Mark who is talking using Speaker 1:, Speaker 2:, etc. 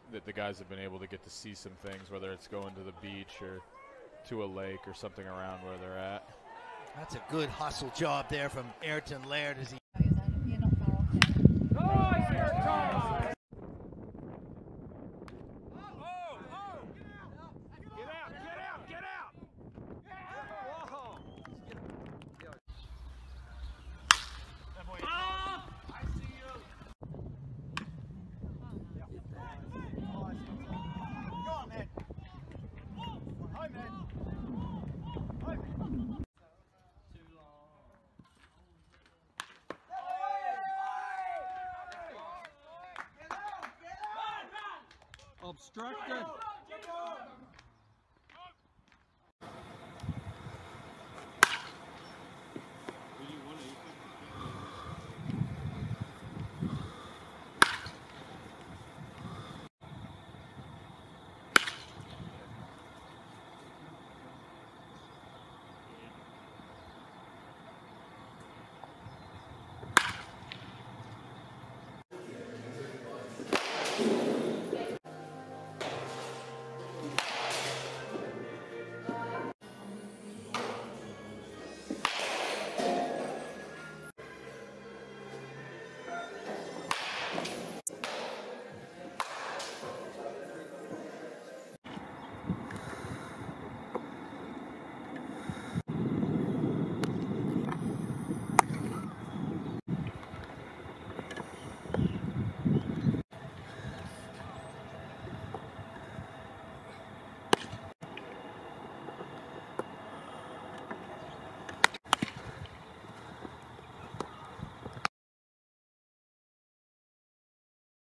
Speaker 1: that the guys have been able to get to see some things, whether it's going to the beach or to a lake or something around where they're at.
Speaker 2: That's a good hustle job there from Ayrton Laird as he.
Speaker 3: You're not far off there.
Speaker 4: Obstructed.